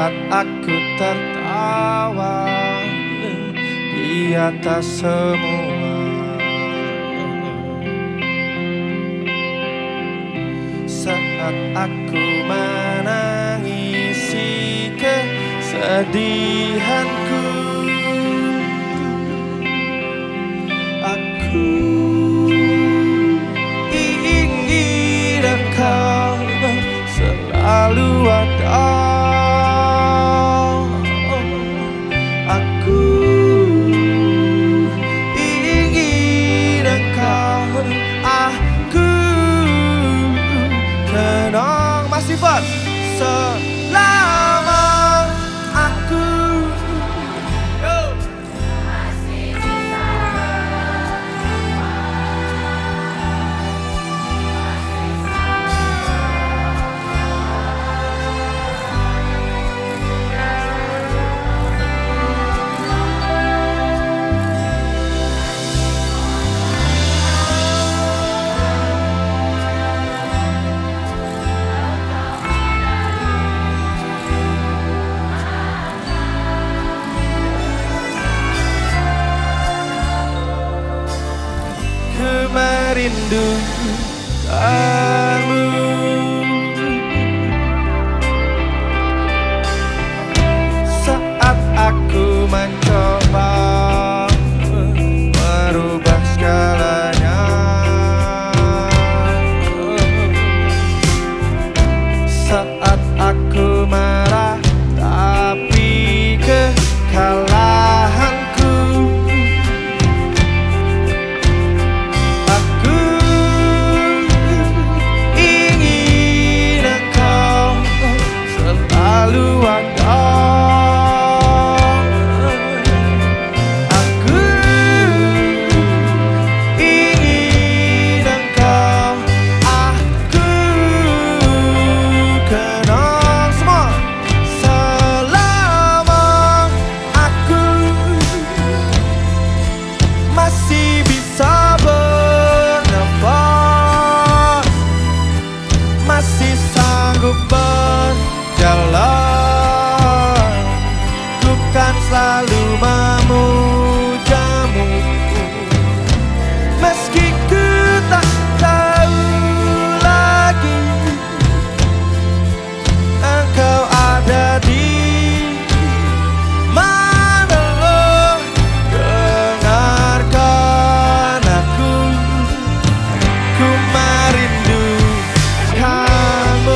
Saat aku tertawa di atas semua, saat aku menangisi kesedihanku, aku ingin engkau selalu ada. Aku ingin engkau, aku kenang masih buat selama aku masih bisa merindukanmu. Saat aku mencoba merubah segalanya, saat aku meratapi kekalahanku, selalu ada. Aku ingin engkau, aku kenang semua selama aku masih bisa bernafas, masih sanggup jalan, ku kan selalu memujamu, meski ku tak tahu lagi engkau ada di mana. Dengarkan aku, ku merindukanmu.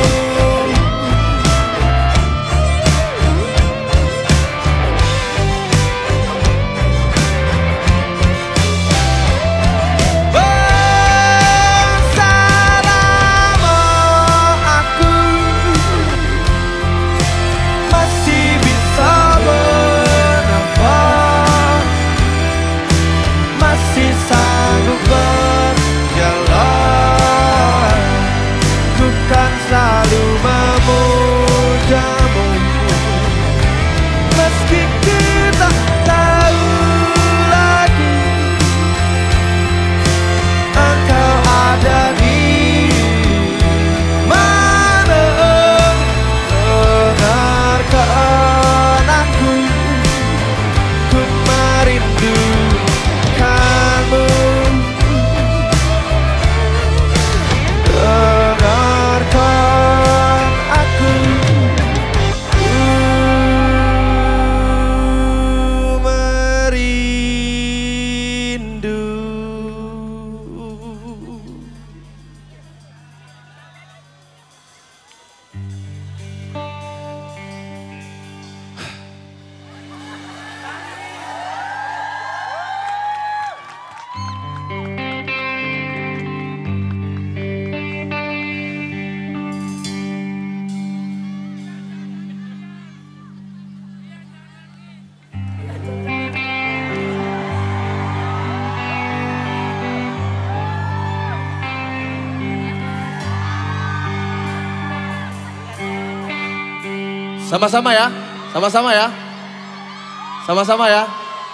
Sama-sama ya, sama-sama ya, sama-sama ya.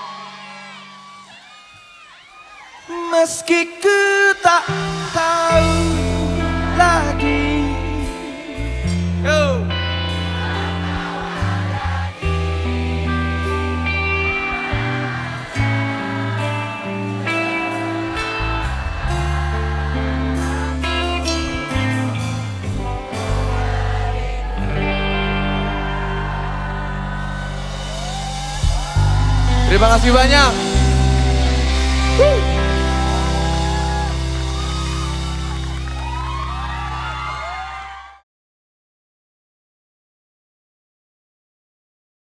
Meski ku tak tahu lagi Terima kasih banyak.